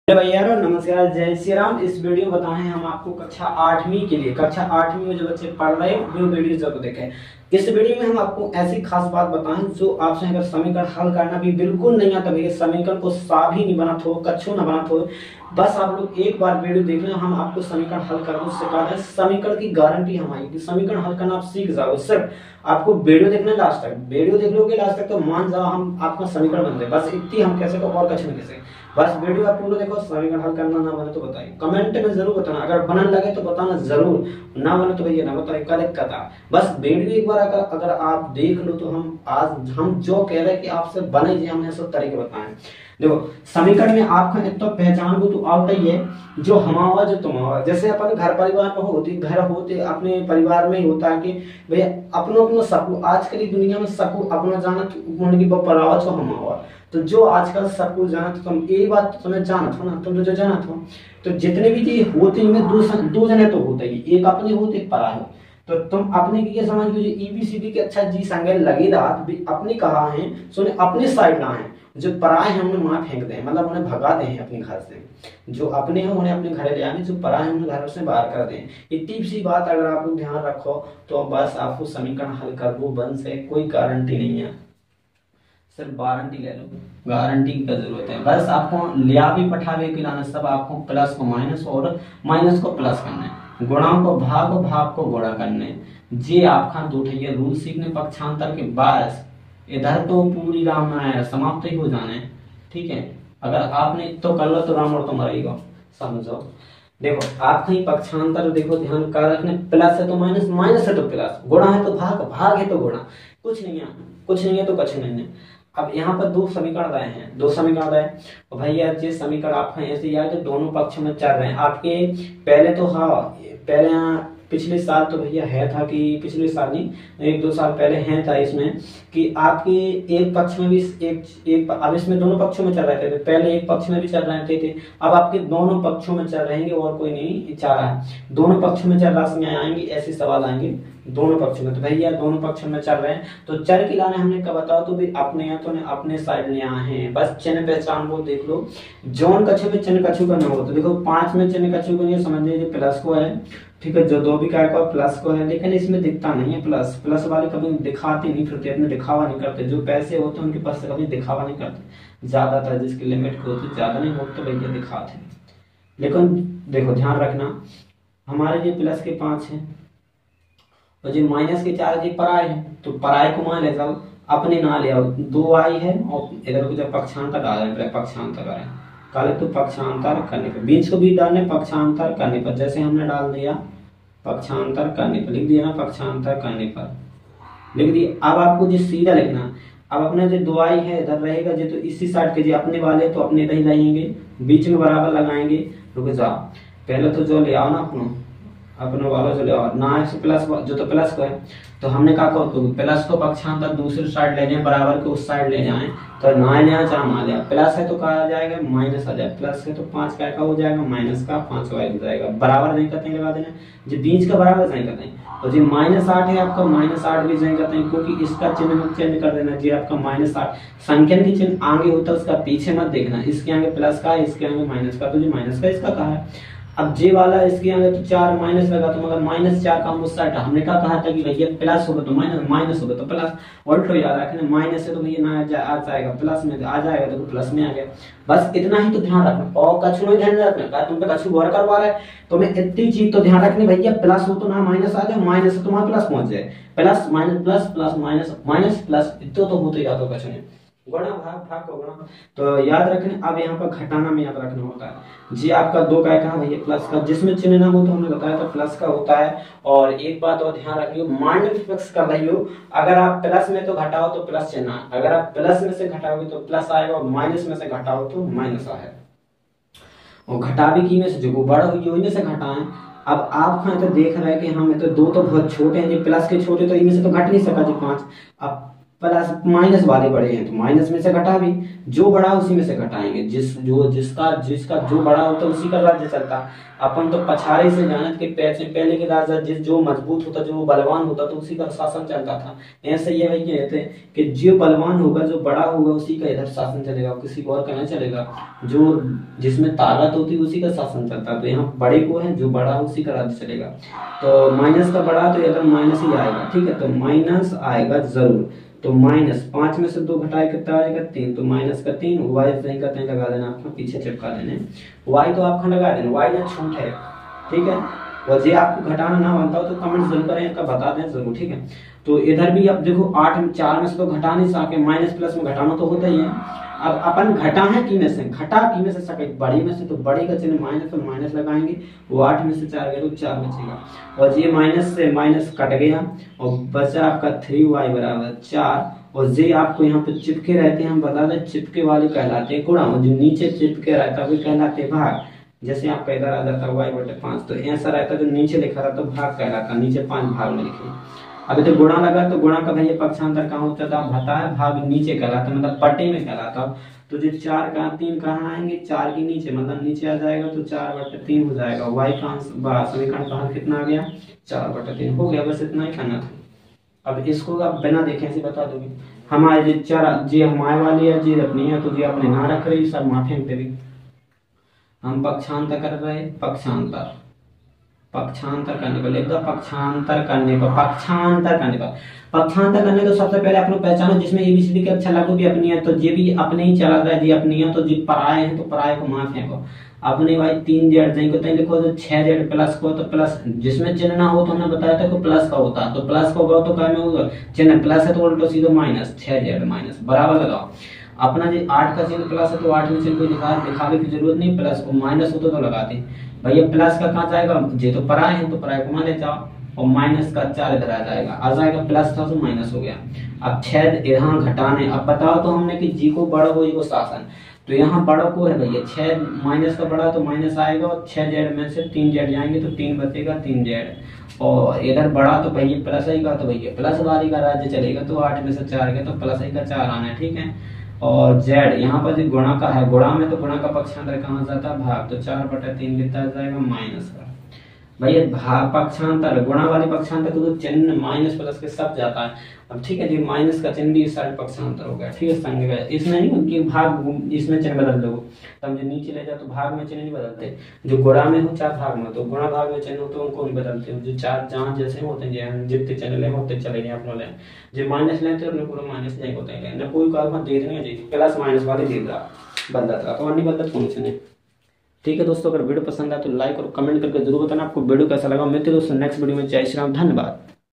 Hello भैया नमस्कार, जय श्री राम। इस वीडियो में बताएं हम आपको कक्षा 8वीं के लिए, कक्षा 8वीं में जो बच्चे पढ़ रहे हैं वो वीडियो जरूर देखें। इस वीडियो में हम आपको ऐसी खास बात बताएं जो आपसे अगर समीकरण हल करना भी बिल्कुल नहीं आता, भैया समीकरण को साफ ही नहीं बनाते हो, कच्छू ना बनाते हो, बस आप लोग एक बार वीडियो देख लें, हम आपको समीकरण हल करना सिखा दें। समीकरण की गारंटी हमारी कि समीकरण हल करना आप सीख जाओगे। सिर्फ आपको वीडियो देखना, लास्ट तक वीडियो देख लोगे, लास्ट तक तो मान जाओ हम आपका समीकरण बन दे। बस इतनी हम कैसे को और कच्छ नहीं कैसे, बस वीडियो आप पूरा देखो। समीकरण हल करना ना बने तो बताइए, कमेंट में जरूर बताना। अगर बनने लगे तो बताना जरूर, ना बने तो भैया ना बताइए, क्या दिक्कत है। बस वीडियो एक बार अगर आप देख लो तो हम जो कह रहे हैं कि आपसे बने जी, हमने सब तरीके बताए। देखो समीकरण में आपका एक तो पहचान को तो आता ही है, जो हमारा जो तुम्हारा, जैसे अपन घर परिवार में होती, घर होते अपने परिवार में ही होता है कि भैया अपनो अपनो सबको आजकल की दुनिया में सबको अपना जाना की परावा छो हमारा। तो जो आजकल सबको जाना तो तुम एक बात तुम्हें जाना था ना, तुम तो जो जाना था, तो जितने भी चीज होते हैं दो जने तो होते ही, एक अपने होते एक पराये। तो तुम अपने की समझ लो, ईबीसीडी के अच्छा जी संगे लगे रात भी अपने कहा है, सुने अपने साइड ना है, जो पराये हैं उन्हें वहां फेंक दें, मतलब उन्हें भगा दें अपने घर से। जो अपने हैं उन्हें अपने घर ले आने, जो पराये हैं उन्हें घर से बाहर कर दें। इतनी सी बात अगर आप लोग ध्यान रखो तो बस आपको समीकरण हल कर दो बन से, कोई गारंटी नहीं है, सिर्फ वारंटी ले लो, गारंटी की जरूरत है। बस आपको लिया भी पठावे के लाना, सब आपको प्लस को माइनस और माइनस को प्लस करना है, गुणा को भाग और भाग को गुणा करने। जे आपका दो ठैया रूल सीखने पक्षांतर के बाद इधर तो पूरी रामायण समाप्त ही हो जाना है। ठीक है, अगर आपने तो कर लो तो राम और तो मरेगा, समझो। देखो आप कहीं पक्षांतर देखो, ध्यान कर रखने, प्लस है तो माइनस, माइनस है तो प्लस, गुणा है तो भाग, भाग है तो गुणा, कुछ नहीं है, कुछ नहीं है तो कुछ नहीं है। अब यहाँ पर दो समीकरण रहे हैं, दो समीकरण रहे तो भैया ये समीकरण आपका ऐसे याद है, दोनों पक्ष में चल रहे हैं आपके। पहले तो हाँ, पहले यहाँ पिछले साल तो भैया है था कि पिछले साल नहीं, एक दो साल पहले है था इसमें कि आपके एक पक्ष में भी अब इसमें दोनों पक्षों में चल रहे थे। पहले एक पक्ष में भी चल रहे थे, अब आपके दोनों पक्षों में चल रहेंगे और कोई नहीं चाह रहा है। दोनों पक्षों में चल रहा आएंगे, ऐसे सवाल आएंगे दोनों पक्षों में। तो भैया दोनों पक्षों में चल रहे हैं तो चर की लाने हमने कब बताओ तो भी अपने यहाँ तो अपने साइड ले आए हैं। बस चिन्ह पहचान को देख लो, जौन कछु में चिन्ह कछु का ना हो तो देखो 5 में चिन्ह कछु को नहीं समझ लीजिए प्लस को है। ठीक है, जो दो भी काय को प्लस को है, लेकिन इसमें दिखता नहीं है प्लस। प्लस वाले कभी दिखाते नहीं फिरते, अपने दिखावा नहीं करते। जो पैसे होते हैं उनके पास से कभी दिखावा नहीं करते, ज्यादातर जिसकी लिमिट को होती ज्यादा नहीं होते तो भैया दिखाते। लेकिन देखो ध्यान रखना, हमारे ये प्लस के 5 है और जो माइनस के 4 जी पराये है, तो पराये को मान ले जाओ, अपने ना ले आओ। 2 आई है और इधर को जब पक्षांतर आ रहे हैं, पक्षांतर करें काले तो पक्षांतर करने पर, बीच को भी डालने पक्षांतर करने पर, जैसे हमने डाल दिया पक्षांतर करने पर, लिख दिया ना पक्षांतर करने पर, लिख दिया। अब आपको जो सीधा लिखना, अब अपने जो 2 आई है इधर रहेगा जो, तो इसी साइड के जो अपने वाले तो अपने इधर ही रहेंगे, बीच में बराबर लगाएंगे। रुक जाओ, पहले तो जो ले आओ ना अपने वाला जो ले आओ ना, प्लस जो तो प्लस को है तो हमने कहा तो प्लस को पक्षांतर दूसरी साइड ले जाए, बराबर को उस साइड ले जाए, तो ना ले आए चाहे ना ले आए। प्लस है तो कहा आ जाएगा माइनस आ जाए, प्लस है तो 5 का हो जाएगा, माइनस का 5 का हो जाएगा। बराबर नहीं करते लगा देना, जो बीच का बराबर नहीं करते हैं। और जो -8 है आपका -8 भी नहीं करते हैं, क्योंकि इसका चिन्ह चेंज कर देना जी। आपका -8 संख्या की चिन्ह आगे होता है, उसका पीछे मत देखना, इसके आगे प्लस का है, इसके आगे माइनस का, तो जो माइनस का इसका कहा है। अब जे वाला इसके आगे तो 4 माइनस लगा, तो मगर -4 का हम उस साइड हमने क्या कहा था कि भैया प्लस होगा तो माइनस, माइनस होगा तो प्लस, उल्टो याद रखना। माइनस है तो भैया ना आ जाएगा, प्लस में आ जाएगा तो प्लस में आ गया। बस इतना ही तो ध्यान रखना, और कछु नहीं ध्यान रखना। तुम पे कछु गौर करवा रहे तो मैं इतनी चीज तो ध्यान रखनी, भैया प्लस हो तो ना माइनस आ जाए, माइनस है तो वहां प्लस पहुंच जाए, plus minus plus plus minus minus plus, इतना तो होते याद हो कछु नहीं। गुणा भाग भाग को गुणा तो याद रखने। अब यहाँ पर घटाना में याद रखना होता है जी। आपका 2 का कहा भैया प्लस का, जिसमें चिन्ह ना हो तो हमने बताया था प्लस का होता है। और एक बात और ध्यान रखियो, माइंड में फिक्स कर रहियो, अगर आप प्लस में तो घटाओ तो प्लस चिन्ह, अगर आप प्लस में से घटाओगे तो प्लस आएगा, और माइनस में से घटाओ तो माइनस आएगा। और घटावे की में से जो बड़ा हुई वही में से घटाएं। अब आप तो देख रहे हैं कि हम तो 2 तो बहुत छोटे हैं जी, प्लस के छोटे तो इनमें से तो घट नहीं सका जी 5। अब प्लस माइनस वाले बड़े हैं तो माइनस में से घटा भी, जो बड़ा उसी में से घटाएंगे, जिसका जो बड़ा होता है उसी का राज्य चलता। अपन तो पछाड़े से जानत के पहले के राजा जो मजबूत होता, जो बलवान होता तो उसी का शासन चलता था। ऐसे ये वही कहते हैं कि जो बलवान होगा, जो बड़ा होगा उसी का इधर शासन चलेगा, किसी और का नहीं चलेगा। जो जिसमें ताकत होती है उसी का शासन चलता, तो यहाँ बड़े को है, जो बड़ा उसी का राज्य चलेगा। तो माइनस का बड़ा तो इधर माइनस ही आएगा, ठीक है, तो माइनस आएगा जरूर। तो माइनस 5 में से 2 घटाए कितना आएगा 3, तो माइनस का 3, वाई सही का तय लगा देना, आपका पीछे चिपका देने, वाई तो आपका लगा देना, वाई ना छूट है, ठीक है। और जे आपको घटाना ना बनता हो तो कमेंट जरूर करें, इनका बता दें जरूर, ठीक है। तो इधर भी अब देखो 8 में 4 में से तो घटा नहीं सके, माइनस प्लस में घटाना तो होता ही है। अब अपन घटा है की में से, घटा की में से सके बड़ी में से, तो बड़ी का चिन्ह माइनस, तो माइनस लगाएंगे, वो 8 में से 4 गया तो 4 बचेगा, और ये माइनस से माइनस कट गया और बचा आपका 3y बराबर 4। और जे आपको यहाँ पे चिपके रहते हैं, हम बता दें चिपके वाले कहलाते हैं गुणा, जो नीचे चिपके रहता है वे कहलाते हैं भाग। जैसे आपका इधर आ जाता है y/5, तो ऐसा रहता है जो नीचे लिखा रहता तो भाग कहलाता, नीचे 5 भाग में लिखे। अभी तो गुणा लगा तो गुणा का भैया पक्षांतर कहाँ होता था, भता है, भाग नीचे कहलाता, मतलब पट्टे में कहलाता। तो जो 4 का 3 कहाँ आएंगे, 4 के नीचे, मतलब नीचे आ जाएगा तो 4/3 हो जाएगा। y का समीकरण का हल कितना आ गया 4/3 हो गया, बस इतना ही करना था। अब इसको आप बिना देखे ऐसे बता दोगे, हमारे जी हमारे वाली है जी अपनी है, तो जी अपने ना रख रही सब माफी पे भी हम पक्षांतर कर रहे, पक्षांतर करने पर लिख दो, पक्षांतर करने तो सबसे पहले अपने पहचानो जिसमें एबीसीडी के अक्षर लागू भी अपनी है, तो ये भी अपने ही चला रहा है, जी अपनी है, तो जी पराये हैं तो पराये को माफ है को अपने भाई 3 जेड देंगे तो लिखो, तो 6 जेड प्लस को, तो प्लस जिसमें चिन्ह ना हो तो हमने बताया था कि प्लस का होता, तो प्लस का होगा तो क्या में होगा, चिन्ह प्लस है तो उल्टो सीधो माइनस, 6 जेड माइनस बराबर लगाओ। अपना जी 8 का चिन्ह प्लस है तो 8 में चिन्ह कोई दिखावे की जरूरत नहीं, प्लस को माइनस होता तो लगाते भैया, प्लस का कहाँ जाएगा, जे तो पराये है तो पराये को मान ले जाओ, और माइनस का 4 इधर आ जाएगा, प्लस था तो माइनस हो गया। अब 6 यहाँ घटाने, अब बताओ तो हमने कि जी को बड़ा हो, जी को शासन, तो यहाँ बड़ा को है भैया 6 माइनस का बड़ा तो माइनस आएगा, और 6 जेड में से 3 जेड जाएंगे तो 3 बचेगा 3 जेड, और इधर बड़ा तो भैया प्लस आई का, तो भैया प्लस वाली का राज्य चलेगा, तो 8 में से 4 गया तो प्लस आई का 4 आना है, ठीक है। और जेड यहाँ पर जो गुणा का है, गुणा में तो गुणा का पक्षांतर कहाँ जाता है भाग, तो 4/3 कितना जाएगा माइनस का भैया, भाग पक्षांतर गुणा वाले पक्षांतर तो चिन्ह माइनस प्लस के सब जाता है। अब ठीक है जी, माइनस का चिन्ह भी इस साइड पक्षांतर हो गया, ठीक है, संग गया इसमें नहीं कि भाग इसमें चिन्ह बदल दो, तब जो नीचे ले जाओ तो भाग में चिन्ह नहीं बदलते, जो गुणा में हो चाहे भाग में, तो गुणा भाग में चिन्ह हो तो उनको नहीं बदलते, जो चार जहाँ जैसे होते हैं जितने चिन्ह ले होते चले गए अपने जो माइनस लेते हैं पूरा माइनस नहीं होते हैं, कोई काम दे देंगे प्लस माइनस वाले दे रहा बदलता रहा, तो नहीं बदलत कौन से। ठीक है दोस्तों, अगर वीडियो पसंद आए तो लाइक और कमेंट करके जरूर बताना आपको वीडियो कैसा लगा। मिलते हैं दोस्तों नेक्स्ट वीडियो में। जय श्री राम, धन्यवाद।